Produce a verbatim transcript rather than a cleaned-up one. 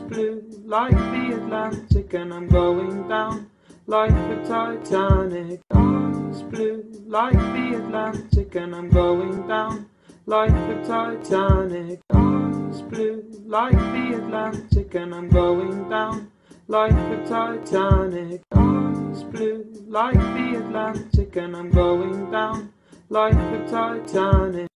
blue like the Atlantic, and I'm going down like the Titanic. Eyes blue like the Atlantic, and I'm going down like the Titanic. Eyes blue like the Atlantic, and I'm going down like the Titanic. Eyes blue like the Atlantic, and I'm going down like the Titanic.